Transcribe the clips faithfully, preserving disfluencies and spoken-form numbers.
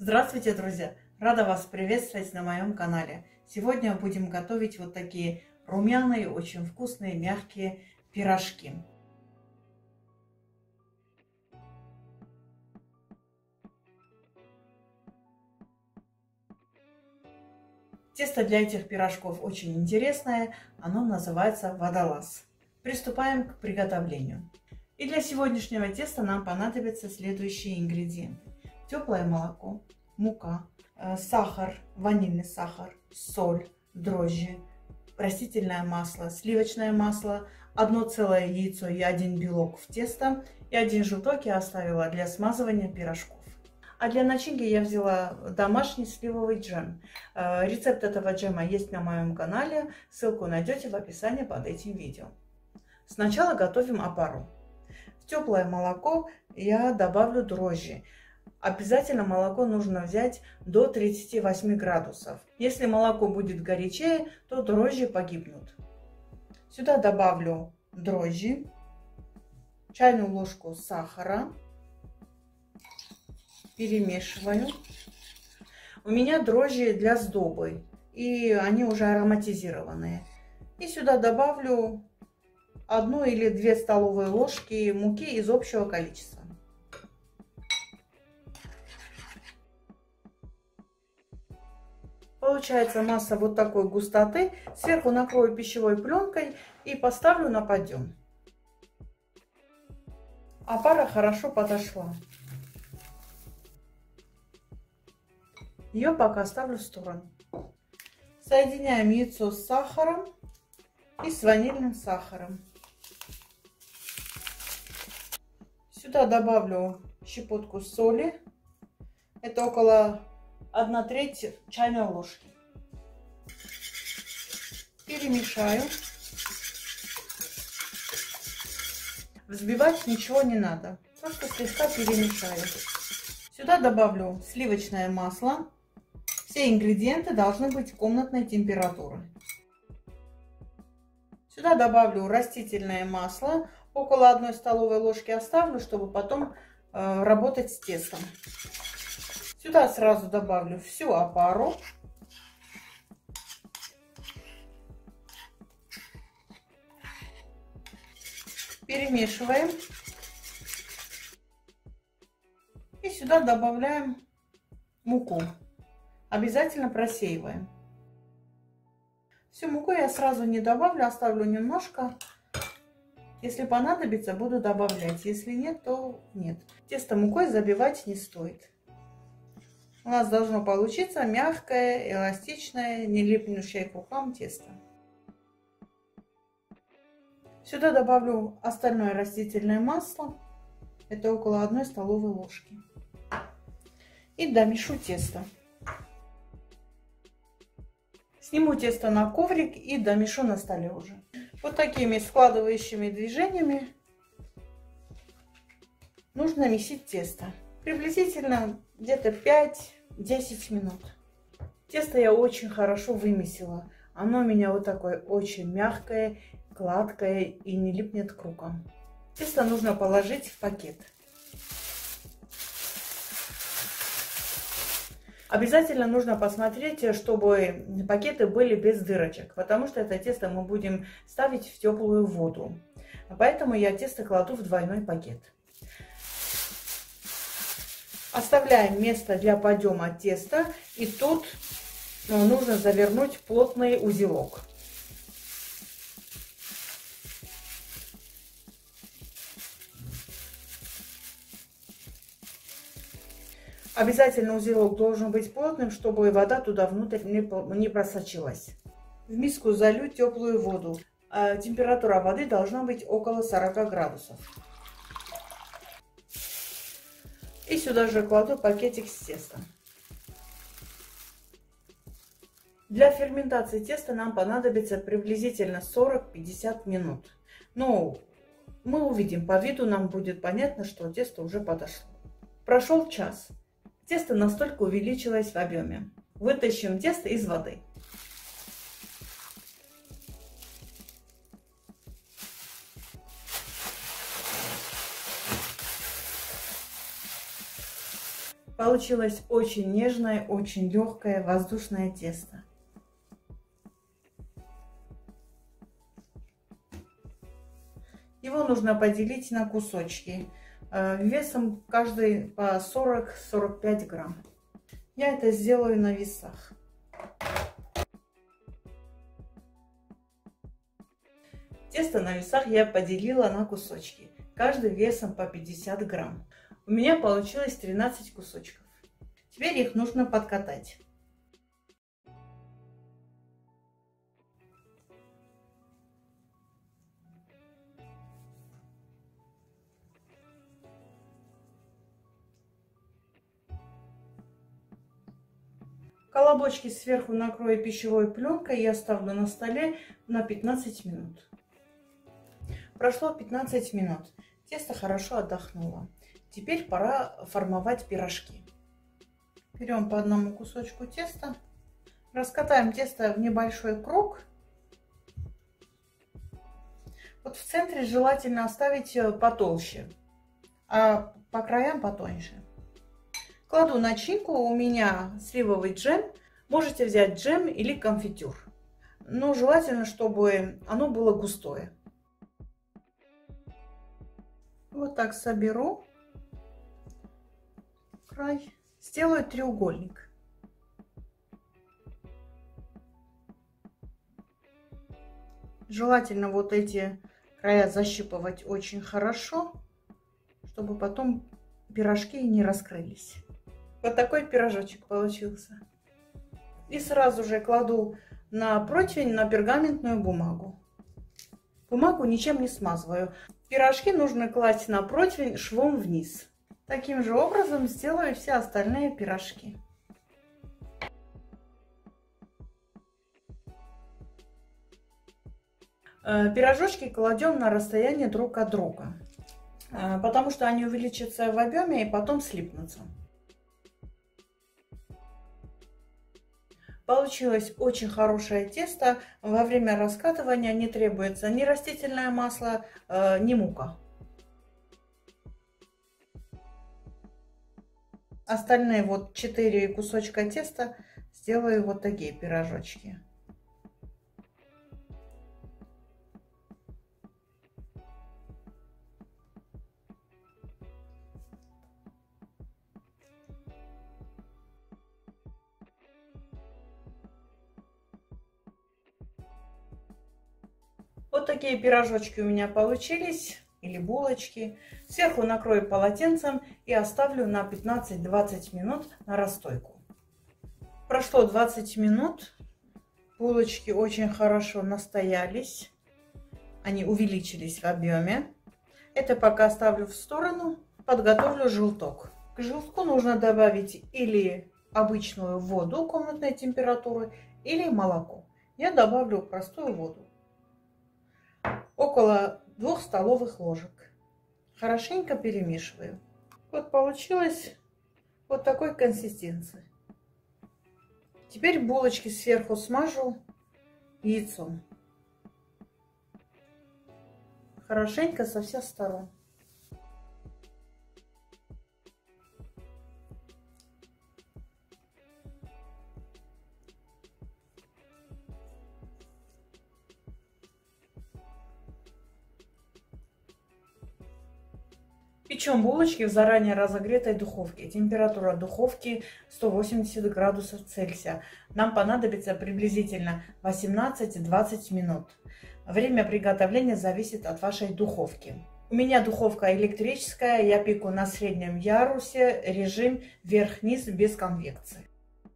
Здравствуйте, друзья! Рада вас приветствовать на моем канале. Сегодня будем готовить вот такие румяные, очень вкусные, мягкие пирожки. Тесто для этих пирожков очень интересное, оно называется водолаз. Приступаем к приготовлению. И для сегодняшнего теста нам понадобятся следующие ингредиенты. Теплое молоко, мука, сахар, ванильный сахар, соль, дрожжи, растительное масло, сливочное масло, одно целое яйцо и один белок в тесто, и один желток я оставила для смазывания пирожков. А для начинки я взяла домашний сливовый джем. Рецепт этого джема есть на моем канале, ссылку найдете в описании под этим видео. Сначала готовим опару. В теплое молоко я добавлю дрожжи. Обязательно молоко нужно взять до тридцати восьми градусов. Если молоко будет горячее, то дрожжи погибнут. Сюда добавлю дрожжи, чайную ложку сахара, перемешиваю. У меня дрожжи для сдобы, и они уже ароматизированные. И сюда добавлю одну или две столовые ложки муки из общего количества. Получается масса вот такой густоты. Сверху накрою пищевой пленкой и поставлю на подъем. Опара хорошо подошла. Ее пока оставлю в сторону. Соединяем яйцо с сахаром и с ванильным сахаром. Сюда добавлю щепотку соли. Это около одна треть чайной ложки. Перемешаю. Взбивать ничего не надо. Просто слегка перемешаю. Сюда добавлю сливочное масло. Все ингредиенты должны быть комнатной температуры. Сюда добавлю растительное масло. Около одной столовой ложки оставлю, чтобы потом э, работать с тестом. Сюда сразу добавлю всю опару. Перемешиваем. И сюда добавляем муку. Обязательно просеиваем. Всю муку я сразу не добавлю, оставлю немножко. Если понадобится, буду добавлять. Если нет, то нет. Тесто мукой забивать не стоит. У нас должно получиться мягкое, эластичное, не липнущее к рукам тесто. Сюда добавлю остальное растительное масло. Это около одной столовой ложки. И домешу тесто. Сниму тесто на коврик и домешу на столе уже. Вот такими складывающими движениями нужно месить тесто. Приблизительно где-то пять-десять минут. Тесто я очень хорошо вымесила. Оно у меня вот такое очень мягкое, гладкое и не липнет к рукам. Тесто нужно положить в пакет. Обязательно нужно посмотреть, чтобы пакеты были без дырочек, потому что это тесто мы будем ставить в теплую воду. Поэтому я тесто кладу в двойной пакет. Оставляем место для подъема теста, и тут нужно завернуть плотный узелок. Обязательно узелок должен быть плотным, чтобы вода туда внутрь не просочилась. В миску залью теплую воду. Температура воды должна быть около сорока градусов. И сюда же кладу пакетик с тестом. Для ферментации теста нам понадобится приблизительно сорок-пятьдесят минут. Но мы увидим, по виду нам будет понятно, что тесто уже подошло. Прошел час. Тесто настолько увеличилось в объеме. Вытащим тесто из воды. Получилось очень нежное, очень легкое воздушное тесто. Его нужно поделить на кусочки, весом каждый по сорок — сорок пять грамм. Я это сделаю на весах. Тесто на весах я поделила на кусочки, каждый весом по пятьдесят грамм. У меня получилось тринадцать кусочков. Теперь их нужно подкатать. Колобочки сверху накрою пищевой пленкой и оставлю на столе на пятнадцать минут. Прошло пятнадцать минут. Тесто хорошо отдохнуло. Теперь пора формовать пирожки. Берем по одному кусочку теста. Раскатаем тесто в небольшой круг. Вот в центре желательно оставить потолще, а по краям потоньше. Кладу начинку, у меня сливовый джем. Можете взять джем или конфитюр. Но желательно, чтобы оно было густое. Вот так соберу край. Сделаю треугольник. Желательно вот эти края защипывать очень хорошо, чтобы потом пирожки не раскрылись. Вот такой пирожочек получился. И сразу же кладу на противень, на пергаментную бумагу. Бумагу ничем не смазываю. Пирожки нужно класть на противень швом вниз. Таким же образом сделаю все остальные пирожки. Пирожочки кладем на расстояние друг от друга, потому что они увеличатся в объеме и потом слипнутся. Получилось очень хорошее тесто. Во время раскатывания не требуется ни растительное масло, ни мука. Остальные вот четыре кусочка теста сделаю вот такие пирожочки. Вот такие пирожочки у меня получились, или булочки. Сверху накрою полотенцем и оставлю на пятнадцать-двадцать минут на расстойку. Прошло двадцать минут. Булочки очень хорошо настоялись. Они увеличились в объеме. Это пока оставлю в сторону. Подготовлю желток. К желтку нужно добавить или обычную воду комнатной температуры, или молоко. Я добавлю простую воду. Около двух столовых ложек. Хорошенько перемешиваю. Вот получилось вот такой консистенции. Теперь булочки сверху смажу яйцом. Хорошенько со всех сторон. Печем булочки в заранее разогретой духовке. Температура духовки сто восемьдесят градусов Цельсия. Нам понадобится приблизительно восемнадцать-двадцать минут. Время приготовления зависит от вашей духовки. У меня духовка электрическая, я пеку на среднем ярусе, режим вверх-вниз без конвекции.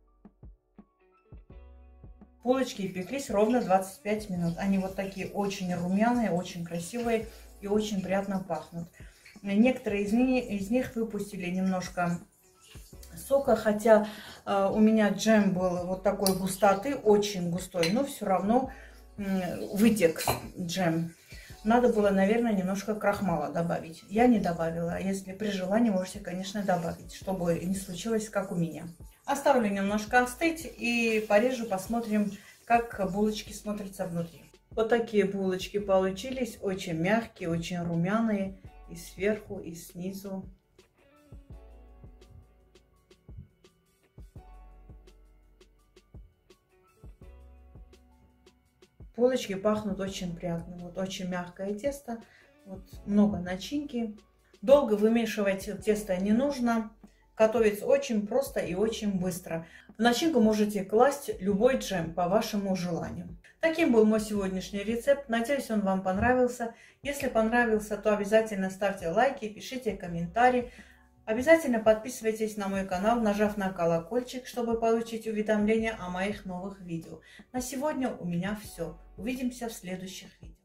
Булочки пеклись ровно двадцать пять минут. Они вот такие очень румяные, очень красивые и очень приятно пахнут. Некоторые из них, из них выпустили немножко сока, хотя э, у меня джем был вот такой густоты, очень густой, но все равно э, вытек джем. Надо было, наверное, немножко крахмала добавить. Я не добавила. Если при желании, можете, конечно, добавить, чтобы не случилось, как у меня. Оставлю немножко остыть и порежу, посмотрим, как булочки смотрятся внутри. Вот такие булочки получились, очень мягкие, очень румяные. И сверху, и снизу. булочки пахнут очень приятно. Вот очень мягкое тесто, вот много начинки. Долго вымешивать тесто не нужно. Готовится очень просто и очень быстро. В начинку можете класть любой джем по вашему желанию. Таким был мой сегодняшний рецепт. Надеюсь, он вам понравился. Если понравился, то обязательно ставьте лайки, пишите комментарии. Обязательно подписывайтесь на мой канал, нажав на колокольчик, чтобы получить уведомления о моих новых видео. На сегодня у меня все. Увидимся в следующих видео.